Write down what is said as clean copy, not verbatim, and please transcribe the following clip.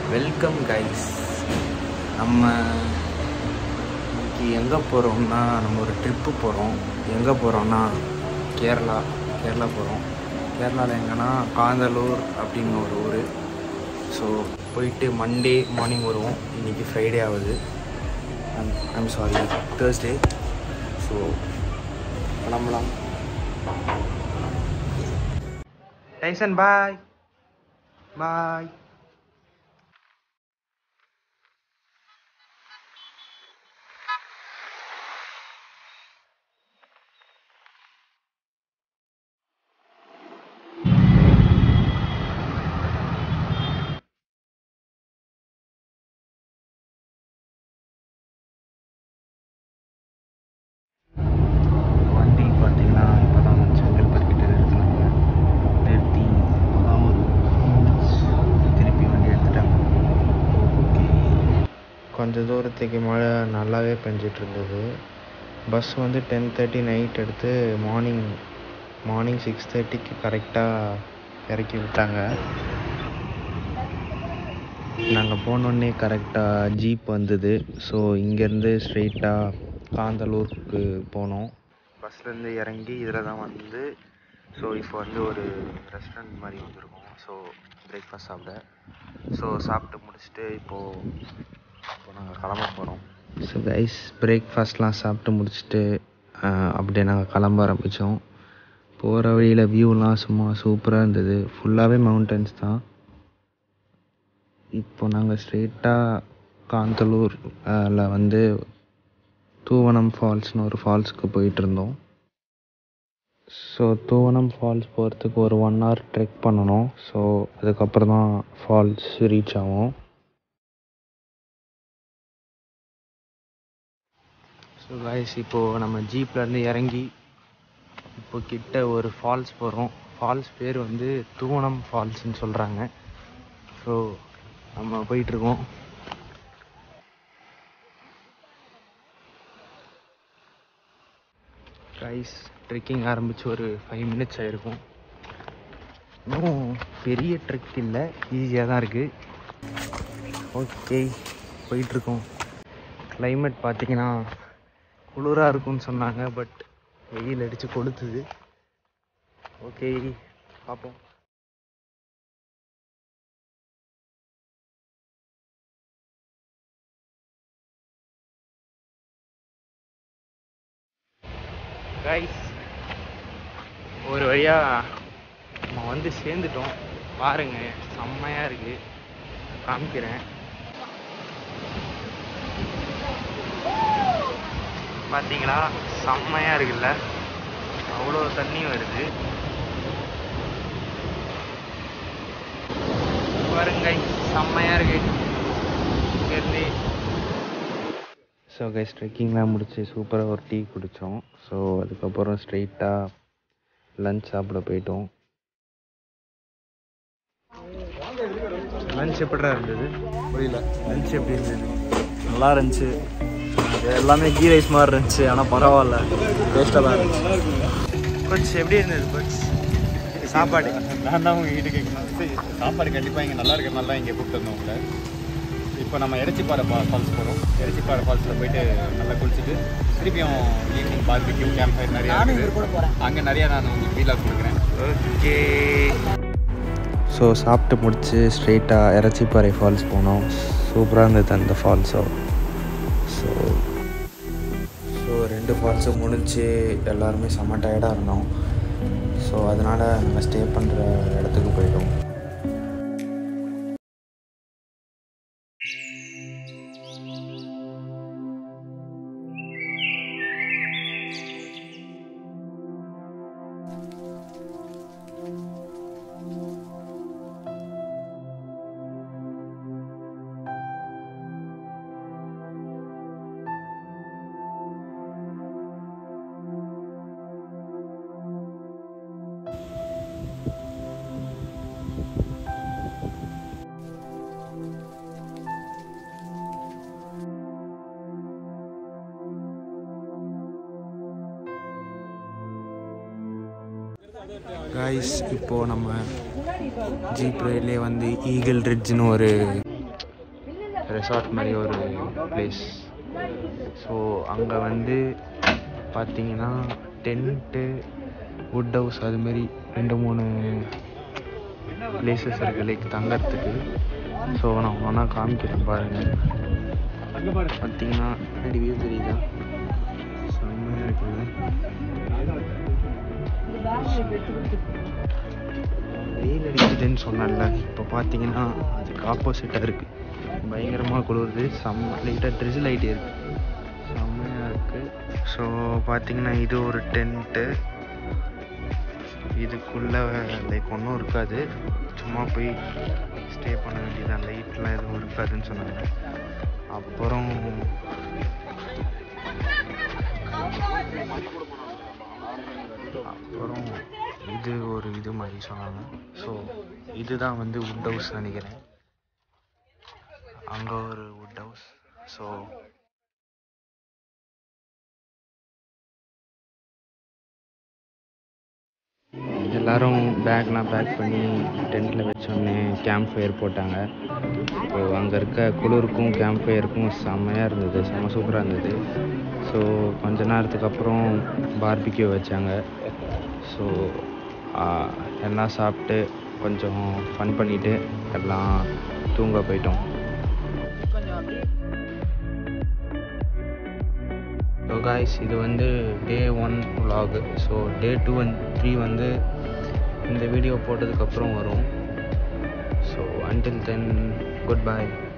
Welcome guys. நம்ம இன்னைக்கு எங்கே போகிறோம்னா, நம்ம ஒரு ட்ரிப்பு போகிறோம். எங்கே போகிறோம்னா கேரளா போகிறோம். கேரளாவில் எங்கன்னா காந்தலூர் அப்படின்னு ஒரு ஊர். ஸோ போயிட்டு மண்டே மார்னிங் வருவோம். இன்றைக்கி ஃப்ரைடே ஆகுது, ஐம் சாரி தேர்ஸ்டே. ஸோ கிளம்பலாம். டைசன் பாய் பாய். கொஞ்சம் தூரத்துக்கு மழை நல்லாவே பெஞ்சிட்டு இருந்தது. பஸ் வந்து 10:30 நைட் எடுத்து மார்னிங் 6:30க்கு கரெக்டாக இறக்கி விட்டாங்க. நாங்கள் போனோடனே கரெக்டாக ஜீப் வந்தது. ஸோ இங்கேருந்து ஸ்ட்ரெயிட்டாக காந்தலூருக்கு போனோம். பஸ்லேருந்து இறங்கி இதில் தான் வந்து, ஸோ இப்போ வந்து ஒரு ரெஸ்டாரண்ட் மாதிரி வந்துருக்கோம். ஸோ பிரேக்ஃபாஸ்ட் சாப்பிட. ஸோ சாப்பிட்டு முடிச்சுட்டு இப்போது நாங்கள் கிளம்ப போகிறோம். ஸோ கைஸ், பிரேக்ஃபாஸ்ட்லாம் சாப்பிட்டு முடிச்சுட்டு அப்படியே நாங்கள் கிளம்ப ஆரம்பித்தோம். போகிற வழியில் வியூலாம் சும்மா சூப்பராக இருந்தது. ஃபுல்லாகவே மவுண்டன்ஸ் தான். இப்போ நாங்கள் ஸ்ட்ரெயிட்டாக காந்தலூரில் வந்து தூவனம் ஃபால்ஸ்னு ஒரு ஃபால்ஸுக்கு போயிட்டுருந்தோம். ஸோ தூவனம் ஃபால்ஸ் போகிறதுக்கு ஒரு 1 hour ட்ரெக் பண்ணணும். ஸோ அதுக்கப்புறம் தான் ஃபால்ஸ் ரீச் ஆகும். ஸோ காய்ஸ், இப்போது நம்ம ஜீப்லேருந்து இறங்கி இப்போ கிட்ட ஒரு ஃபால்ஸ் போகிறோம். ஃபால்ஸ் பேர் வந்து தூவனம் ஃபால்ஸ்ன்னு சொல்கிறாங்க. ஸோ நம்ம போயிட்டுருக்கோம். காய்ஸ், ட்ரெக்கிங் ஆரம்பித்து ஒரு 5 minutes ஆகிருக்கும். இன்னும் பெரிய ட்ரெக் இல்லை, ஈஸியாக தான் இருக்குது. ஓகே, போயிட்டுருக்கோம். கிளைமேட் பார்த்திங்கன்னா குளிராக இருக்கும்னு சொன்னாங்க, பட் வெயில் அடித்து கொளுத்துது. ஓகே, பார்ப்போம். கைஸ், ஒரு வழியாக நம்ம வந்து சேர்ந்துட்டோம். பாருங்கள், செம்மையாக இருக்குது. காமிக்கிறேன். பார்த்தீங்களா, செம்மையாக இருக்குல்ல, அவ்வளோ தண்ணி வருது பாருங்க. செம்மையாக இருக்குது இங்கேருந்து. ஸோ கைஸ், ட்ரெக்கிங்லாம் முடிச்சு சூப்பராக ஒரு டீ குடித்தோம். ஸோ அதுக்கப்புறம் ஸ்ட்ரெயிட்டாக லன்ச் சாப்பிட போயிட்டோம். லன்ச் எப்படிடா இருந்தது? புரியல. லன்ச் எப்படி இருந்தது? நல்லா இருந்துச்சு. எல்லாமே கீ ரைஸ் மாதிரி இருந்துச்சு, ஆனால் பரவாயில்ல, டேஸ்ட்டாக தான் இருந்துச்சு. கோச் எப்படி இருந்தது கோச் சாப்பாடு? நான் தான் உங்கள் வீட்டுக்கு கேட்கணும். சாப்பாடு கண்டிப்பாக இங்கே நல்லா இருக்கிறனால தான் இங்கே கூப்பிட்டு வந்தோம் உங்களை. இப்போ நம்ம எரச்சிப்பாறை ஃபால்ஸ் போகிறோம். எரச்சிப்பாறை ஃபால்ஸில் போயிட்டு நல்லா குளிச்சுட்டு திருப்பியும் ஈவினிங் பார்பிக்யூ கேம்ப் ஃபயர் நிறையா இருக்குது. அங்கே நிறையா நான் உங்களுக்கு வீலாக கொடுக்குறேன். ஓகே. ஸோ சாப்பிட்டு முடிச்சு ஸ்ட்ரெயிட்டாக எரச்சிப்பாறை ஃபால்ஸ் போனோம். சூப்பராக இருந்தது அந்த ஃபால்ஸோ. ஸோ 2 ஃபால்ஸும் முடிஞ்சு எல்லாருமே செம்ம டயர்டாக இருந்தோம். ஸோ அதனால் நம்ம ஸ்டே பண்ணுற இடத்துக்கு போயிட்டோம். காய்ஸ், இப்போது நம்ம ஜீப் ரயிலே வந்து ஈகிள் ரிட்ஜ்னு ஒரு ரெசார்ட் மாதிரி ஒரு பிளேஸ். ஸோ அங்கே வந்து பார்த்தீங்கன்னா டென்ட்டு, வுட் ஹவுஸ் அதுமாரி 2-3 பிளேசஸ் இருக்குது லைக் தங்கறதுக்கு. ஸோ நான் ஒன்றா காமிக்கிறேன் பாருங்கள். பார்த்தீங்கன்னா பின்னாடி வியூ தெரியுதா, செம்மையாக இருக்குல்ல. வெயில் அடிக்குதுன்னு சொன்னேன்ல, இப்போ பார்த்தீங்கன்னா அதுக்கு ஆப்போசிட்டாக இருக்குது. பயங்கரமாக குளிருது, லைட்டாக ட்ரிசில் ஆகிட்டே இருக்குது, செம்மையாக இருக்குது. ஸோ பார்த்தீங்கன்னா இது ஒரு டென்ட்டு. இதுக்குள்ளே லைக் ஒன்றும் இருக்காது, சும்மா போய் ஸ்டே பண்ண வேண்டியதான், லைட்லாம் எதுவும் இருக்காதுன்னு சொன்னாங்க. அப்புறம் இது ஒரு இது மாதிரி சொன்னாங்க. ஸோ இதுதான் வந்து வுட் ஹவுஸ் நினைக்கிறேன், அங்கே ஒரு வுட் ஹவுஸ். ஸோ எல்லோரும் பேக்லாம் பேக் பண்ணி டென்ட்டில் வச்சோடனே கேம்ப் ஃபயர் போட்டாங்க. ஸோ அங்கே இருக்க குளிருக்கும் கேம்ப் ஃபயருக்கும் செம்மையாக இருந்தது, செம்ம சூப்பராக இருந்தது. ஸோ கொஞ்ச நேரத்துக்கு அப்புறம் பார்பிக்யூ வச்சாங்க. ஸோ எல்லாம் சாப்பிட்டு கொஞ்சம் ஃபன் பண்ணிவிட்டு எல்லாம் தூங்க போயிட்டோம். ஸோ காய்ஸ், இது வந்து day 1 vlog. So day 2 and 3 வந்து இந்த வீடியோ போட்டதுக்கப்புறம் வரும். So until then, goodbye.